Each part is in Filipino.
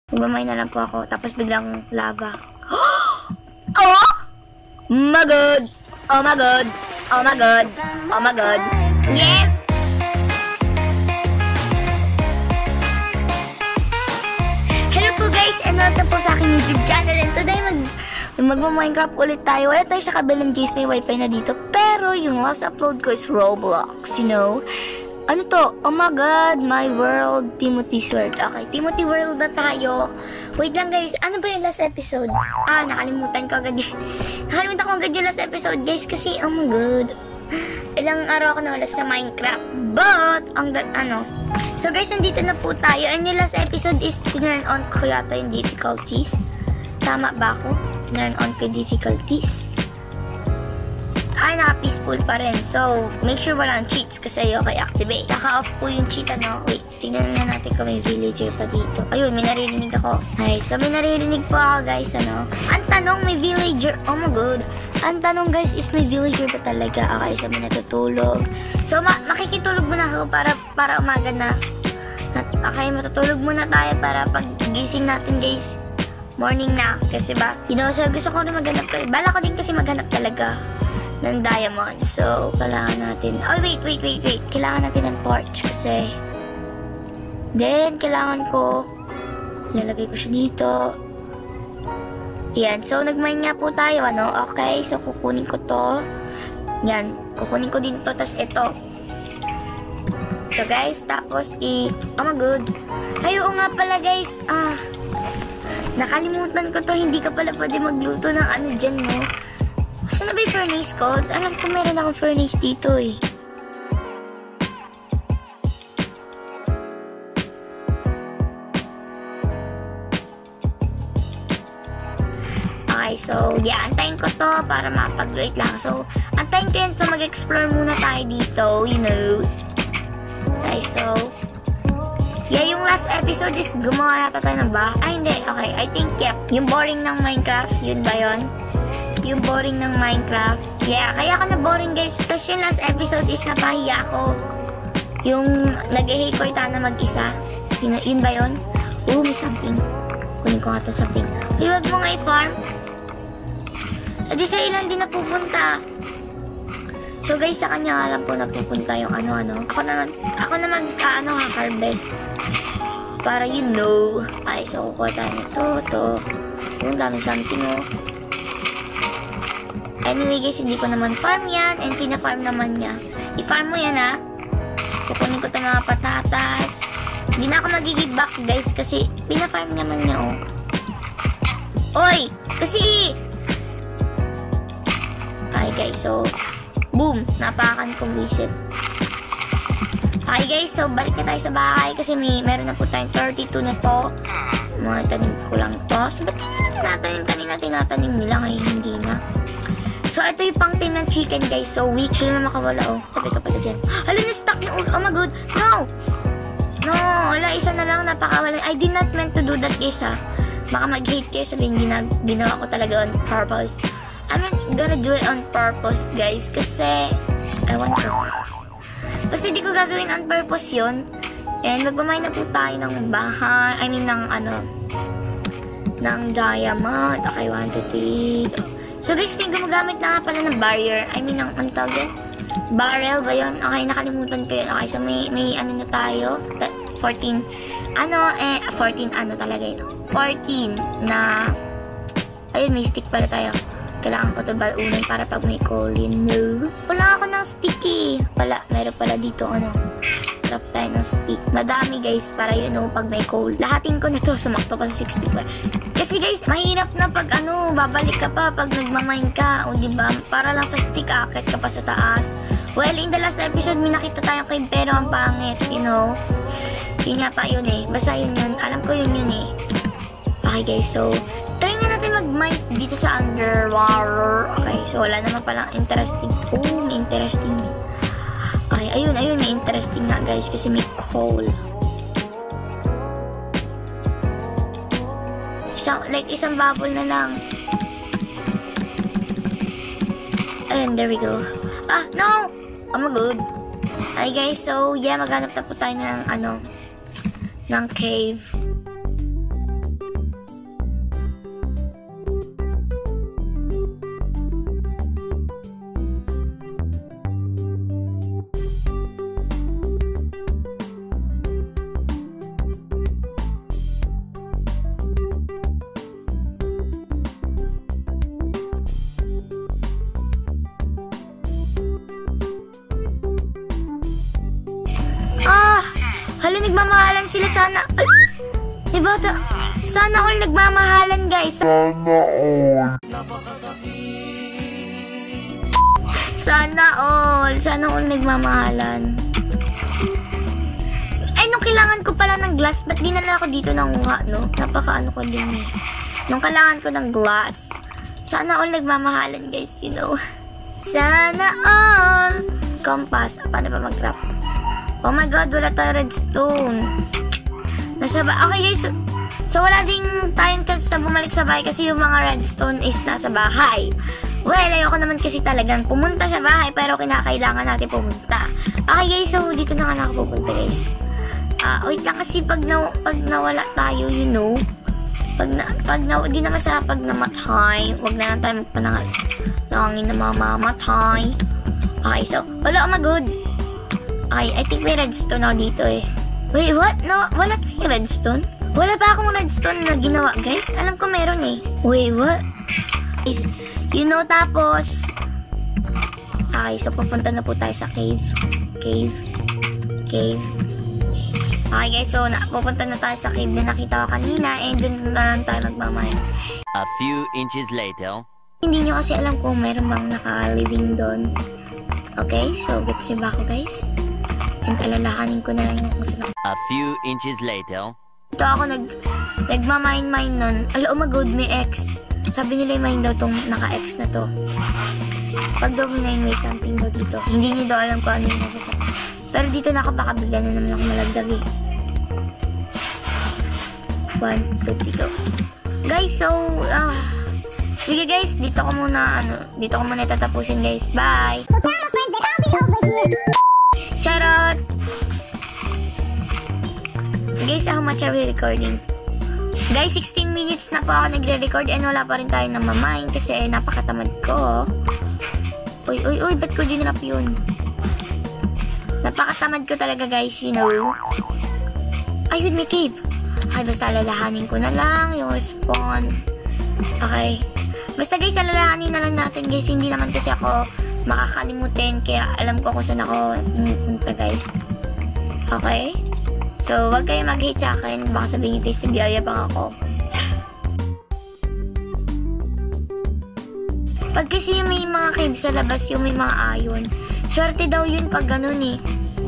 Magmamay na lang po ako. Tapos biglang lava. Oh! My God! Oh my God! Oh my God! Oh my God! Yes! Hello po guys! And welcome po sa aking YouTube channel. And today magma-Minecraft ulit tayo. Wala tayo sa kabilang case, may wifi na dito. Pero yung last upload ko is Roblox, you know? Ano to? Oh my God, my world, Timothy's world. Okay, Timothy world na tayo. Wait lang guys, ano ba yung last episode? Nakalimutan ko agad yun. Nakalimutan ko agad yung last episode guys kasi, oh my God. Ilang araw ako nawala sa Minecraft. But, So guys, nandito na po tayo. And yung last episode is tinurn on ko yata yung difficulties. Tama ba ako? Tinurn on ko difficulties. Ay, naka-peaceful pa rin. So, make sure walang cheats kasi okay, activate. Naka-off po yung cheat, ano. Wait, tingnan na natin kung may villager pa dito. Ayun, may naririnig ako. Ay, so may naririnig po ako, guys, ano. Ang tanong, may villager. Oh my God. Ang tanong, guys, is may villager ba talaga? Okay, so may natutulog. So, makikitulog muna ako para umaga na. Okay, matutulog muna tayo para pag gising natin, guys. Morning na. Kasi ba, you know, so gusto ko rin maghanap. Bala ko din kasi maghanap talaga ng diamond. So, kailangan natin... Oh, wait. Kailangan natin ng torch kasi... Then, kailangan ko... Ilalagay ko siya dito. Yan. So, nag-mine nga po tayo, ano? Okay. So, kukunin ko to. Yan. Kukunin ko din to. Tapos, ito. Ito, guys. Tapos, oh my God. Ay, oo nga pala, guys. Nakalimutan ko to. Hindi ka pala pwede magluto ng ano dyan, no? Saan na ba yung furnace ko? Alam ko meron akong furnace dito eh. Okay, so yeah, antayin ko to para mapag-wait lang. So, antayin ko yun to mag-explore muna tayo dito, you know. Okay, so yeah, yung last episode is gumawa yata tayo ng bahay. Ay, hindi. Okay, I think, yep. Yung boring ng Minecraft, yun ba yun? Yung boring ng Minecraft. Yeah, kaya ako na-boring guys. Tapos yung last episode is napahiya ako. Yung nag-e-hacker na mag-isa. Yun ba yun? Oh, may something. Kunin ko nga to something. Huwag mo nga i-farm. Adi sa ilan din napupunta. So guys, sa kanya alam po napupunta yung ano-ano. Ako na mag-harvest. Para you know. Ay, so kukuha tayo nito, to. Yung daming something, oh. Anyway guys, hindi ko naman farm yan. And pina-farm naman niya. I-farm mo yan ha. Kukunin ko itong mga patatas. Hindi na ako mag-give back guys. Kasi pina-farm naman niya oh. Oy! Kasi okay guys, so boom! Napakan kong visit. Okay guys, so balik na tayo sa bahay. Kasi meron na po tayong 32 na to. Mga tanim ko lang to. So ba't tinatanim? Kanina tinatanim nila. Ngayon hindi na. So, ito yung pang team ng chicken, guys. So, weak. Sure na makawala, oh. Tabi ka pala dyan. Hala, na-stuck yung ulo. Oh my God. No! No! Wala, isa na lang. Napakawala. I did not meant to do that, guys, ha. Baka mag-hate kayo. Sabihin, ginawa ko talaga on purpose. I'm not gonna do it on purpose, guys. Kasi, I want to. Kasi di ko gagawin on purpose yun. And, magmamay na po tayo ng bahay. I mean, ng diamond. Okay, 1, 2, 3. So guys, may gumagamit na nga pala ng barrier. I mean, ang tawag yun? Barrel ba yun? Okay, nakalimutan ko yun. Okay, so may ano na tayo? 14. 14 ano talaga yun? 14 na... Ayun, may stick pala tayo. Kailangan ko ito balunan para pag may coal yun. No. Wala ako ng stick eh. Meron pala dito, Trap tayo ng stick. Madami guys, para yun pag may coal. Lahatin ko na to, sumakto pa sa 64. Kasi guys, mahirap na pag babalik ka pa pag nagmamine ka. O diba, para lang sa stick, akit ka pa sa taas. Well, in the last episode, may nakita tayong cave pero ang pangit, you know. Yun nga pa yun eh. Basta yun. Alam ko yun eh. Okay guys, so try nga natin mag-mine dito sa underwater. Okay, so wala naman palang interesting. Oh, may interesting. Okay, ayun, may interesting na guys kasi may coal. Isang bubble na lang. Ayun, there we go. No! Oh my God. Hi guys, so yeah, maghanap na po tayo ng ng cave. nagmamahalan sila sana. Diba? Sana all nagmamahalan, guys. Sana all. Sana all nagmamahalan. Ay, nung kailangan ko pala ng glass, ba't dinala ako dito ng uha, no? Napaka-ano ko din eh. Nung kailangan ko ng glass. Sana all nagmamahalan, guys, you know. Sana all. Compass. Paano ba mag-trap? Oh my god, wala tayo redstone. Okay, guys. So, wala ding tayong chance na bumalik sa bahay kasi yung mga redstone is nasa bahay. Well, ayoko naman kasi talagang pumunta sa bahay pero kinakailangan natin pumunta. Okay, guys. So, dito na nga nakapupunta, guys. Wait lang kasi pag nawala tayo, you know. Di naman sa pag namatay. Huwag na lang tayo magpanangin na mamamatay. Okay, so, wala, oh my god. Okay, I think may redstone ako dito eh. Wait, what? No, wala tayong redstone? Wala pa akong redstone na ginawa, guys. Alam ko meron eh. Wait, what? Guys, you know, tapos... Okay, so pupunta na po tayo sa cave. Cave. Okay, guys, so pupunta na tayo sa cave na nakita ko kanina and dun na lang tayo magmamine. A few inches later. Hindi nyo kasi alam kung meron bang naka-living doon. Okay, so gets nyo ba ako, guys? And alalahanin ko na lang yung kung saan. A few inches later. Ito ako nagmamine nun. Oh my god, may X. Sabi nila yung mine daw tong naka-X na to. Pag daw may something daw dito. Hindi nyo daw alam kung ano yung nasasabi. Pero dito na ako baka bigla na naman ako malagdag eh. 1, 2, 3, go. Guys, so, sige guys, dito ko muna tatapusin guys. Bye! So tell my friends that I'll be over here. Charot! Guys, how much are we recording? Guys, 16 minutes na po ako nagre-record and wala pa rin tayo namamain kasi napakatamad ko. Uy, ba't ko dinrap yun? Napakatamad ko talaga guys, you know. Ayun, may cave. Ay, basta alalahanin ko na lang yung respawn. Okay. Basta guys, alalahanin na lang natin guys. Hindi naman kasi ako makakalimutin kaya alam ko kung saan ako punta guys. Okay? So, wag kayo mag-hate sa akin. Baka sabihin nyo guys, nagyayabang ako. Pag kasi may mga cave sa labas, yung may mga iron, swerte daw yun pag ganun eh.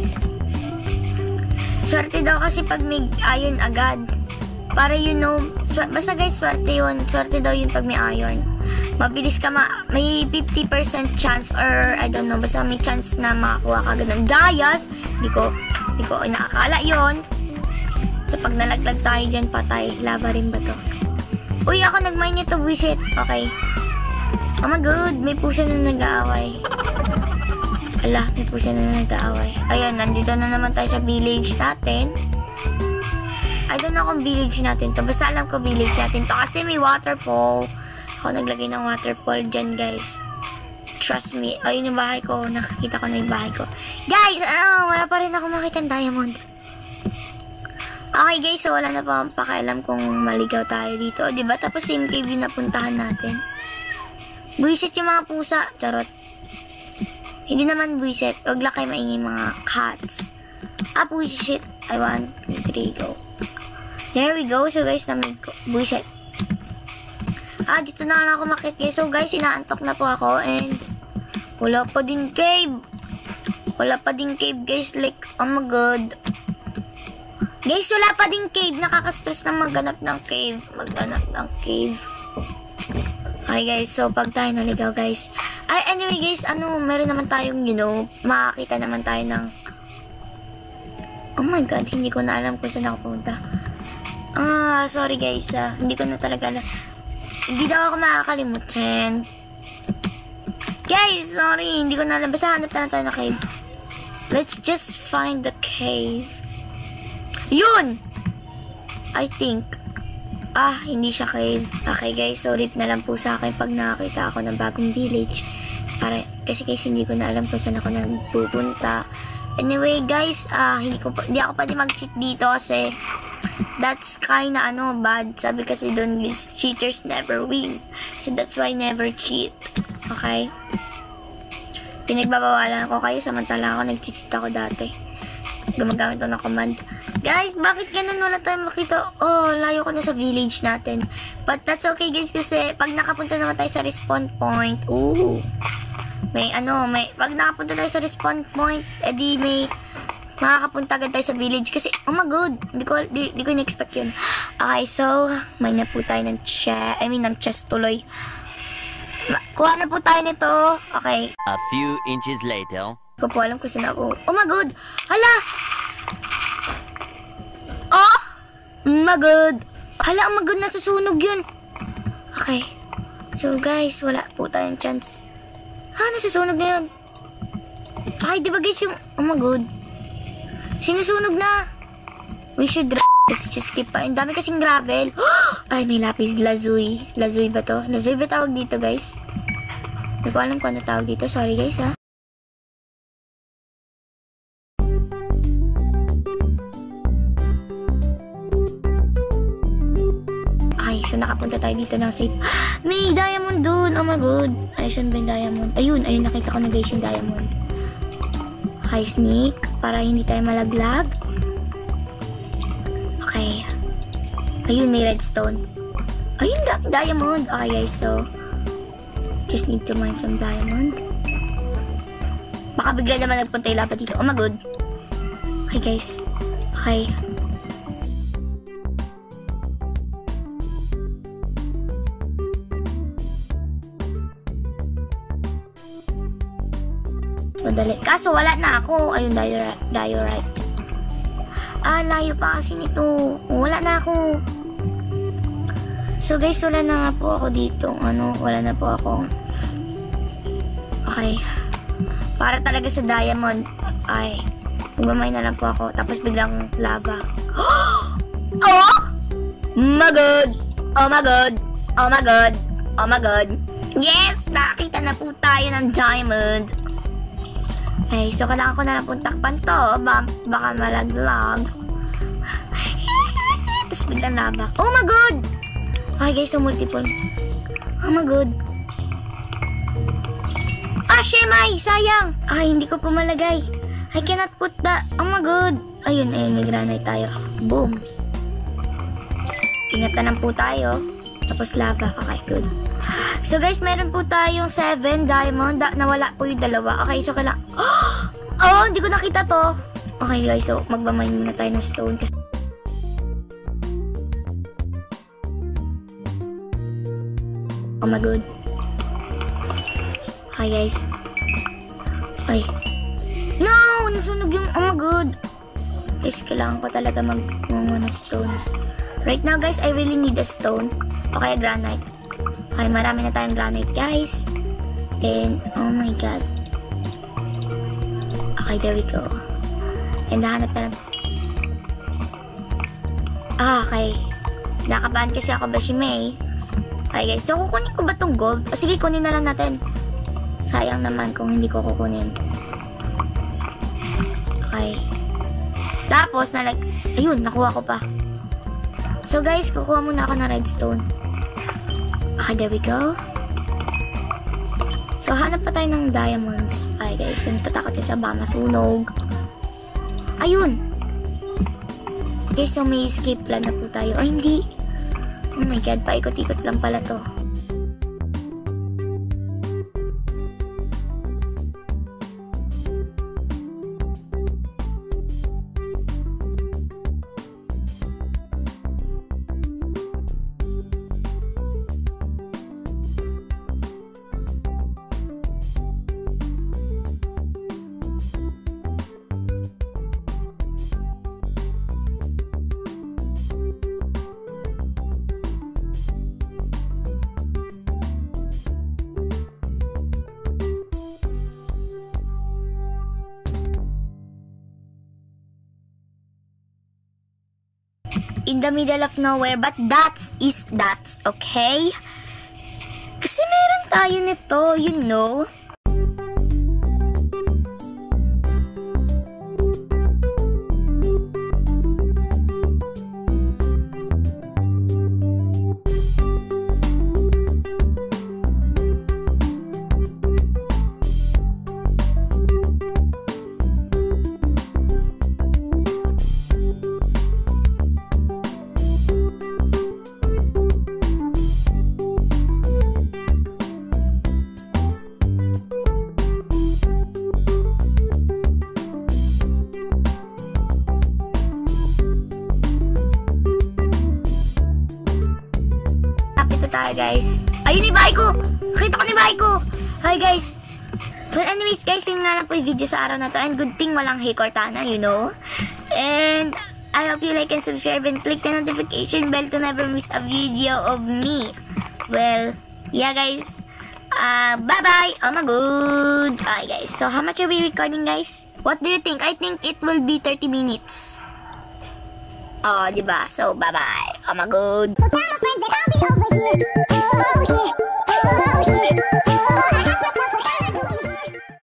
Swerte daw kasi pag may iron agad. Para you know, basta guys, swerte yun. Swerte daw yun pag may iron. Mabilis ka may 50% chance or I don't know, basta may chance na makakuha ka agad ng dias. Hindi ko inaakala yun. So pag nalaglag tayo dyan, patay. Lava rin ba to? Uy, ako nag-mine nito, visit. Okay. Oh my god, may pusa na nag-aaway. Ala, may pusa na nag-aaway. Ayun, nandito na naman tayo sa village natin. I don't know kung village natin to. Basta alam ko village natin to. Kasi may waterfall. Ako naglagay ng waterfall dyan, guys. Trust me. Ayun yung bahay ko. Nakikita ko na yung bahay ko. Guys, wala pa rin ako makita ng diamond. Okay, guys. So, wala na pa pakialam kung maligaw tayo dito. Diba? Tapos, same cave yung napuntahan natin. Buisit yung mga pusa. Charot. Hindi naman buisit. Huwag lang kayo maingay mga cats. Buisit. I want. 3, go. There we go. So, guys, namig ko. Buisit. Dito na lang ako makit, guys. So, guys, inaantok na po ako. And, wala pa din cave. Wala pa din cave, guys. Like, oh my god. Guys, wala pa din cave. Nakaka-stress na maghanap ng cave. Maghanap ng cave. Okay, guys. So, pag tayo naligaw, guys. Anyway, guys, meron naman tayong, you know, makakita naman tayo ng... Oh my god, hindi ko na alam kung saan ako pumunta. Sorry, guys. Hindi ko na talaga alam. Hindi daw ako makakalimutan. Guys, sorry. Hindi ko na alam. Basta hanap na tayo na cave. Let's just find the cave. Yun! I think. Hindi siya cave. Okay, guys. Sorry na lang po sa akin pag nakakita ako ng bagong village. Kasi hindi ko na alam kung saan ako nagpupunta. Anyway, guys. Hindi ako pwede mag-cheat dito kasi that's kinda bad. Sabi kasi doon, cheaters never win. So that's why never cheat. Okay? Pinagbabawalan ko kayo samantala ako nag-cheat ako dati. Gumagamit ako ng command. Guys, bakit ganun wala tayong makita? Oh, layo ko na sa village natin. But that's okay guys kasi pag nakapunta naman tayo sa respawn point, pag nakapunta tayo sa respawn point, edi may makakapunta agad tayo sa village kasi, oh my god, di ko in-expect yun. Okay, so, may na po tayo ng chest tuloy. Kuha na po tayo nito. Okay. A few inches later. Hindi ko po alam kung saan ako. Oh my god! Hala! Oh! My god! Hala, oh my god, nasusunog yun. Okay. So guys, wala po tayong chance. Nasusunog na yun. Ay, di ba guys yung, oh my god. Sinusunog na. We should let's just skip pa. Ang dami kasing gravel. Ay, may lapis lazuli. Lazuli ba to? Lazuli ba tawag dito, guys? Hindi ko alam kung ano tawag dito. Sorry, guys, ha? Ay, so nakapunta tayo dito ng safe. May diamond dun. Oh my god. Ay, saan ba yung diamond? Ayun, nakita ko na guys yung diamond. Hi, sneak. Para hindi tayo malaglag. Okay. Ayun, may redstone. Ayun, diamond. Okay, guys. So, just need to mine some diamond. Baka bigla naman nagpunta yung lava dito. Oh my god. Okay, guys. Okay. Madali. Kaso, wala na ako. Ayun, diorite. Layo pa kasi nito. Wala na ako. So, guys, wala na nga po ako dito. Wala na po ako. Okay. Para talaga sa diamond. Ay, magmamay na lang po ako. Tapos biglang lava. Oh! My god! Oh my god! Oh my god! Oh my god! Yes! Nakita na po tayo ng diamond. Okay, so kailangan ko na lang pong takpan to. Baka malaglag. Tapos biglang lava. Oh my god! Okay guys, so multiple. Oh my god. Shemay! Sayang! Ay, hindi ko po malagay. I cannot put that. Oh my god. Ayun, may granite tayo. Boom. Ingatan lang po tayo. Tapos lava. Okay, good. So guys, meron po tayong 7 diamond. Nawala po yung dalawa. Okay, so kailangan... Oh, hindi ko nakita to. Okay guys, so magbamine muna tayo ng stone. Oh my god. Hi guys. Ay. No! Nasunog yung... Oh my god. Guys, kailangan ko talaga mag-muna ng stone. Right now guys, I really need a stone. Okay, granite. Okay, marami na tayong granite guys. And, oh my god. Okay, there we go. And nahanap na lang. Okay. Nakabahan kasi ako ba si May? Okay guys, so kukunin ko ba tong gold? O sige, kunin na lang natin. Sayang naman kung hindi ko kukunin. Okay. Tapos, ayun, nakuha ko pa. So guys, kukuha muna ako ng redstone. Okay, there we go. So, hanap pa tayo ng diamonds. Okay guys, so natatakot yung sa baka masunog. Ayun! Guys, so may escape plan na po tayo. Ay, hindi. Oh my god, paikot-ikot lang pala to. In the middle of nowhere, but that's, okay? Kasi meron tayo nito, you know? tayo, guys. Ayun yung bahay ko! Nakita ko ni bahay ko! Hi, guys! Well, anyways, guys, yun nga lang po yung video sa araw na to. And good thing walang Hey Cortana, you know? And I hope you like and subscribe and click the notification bell to never miss a video of me. Well, yeah, guys. Bye-bye! Oh my god! Okay, guys. So, how much are we recording, guys? What do you think? I think it will be 30 minutes. Oh, diba? So, bye-bye. Oh my god. So tell my friends that I'll be over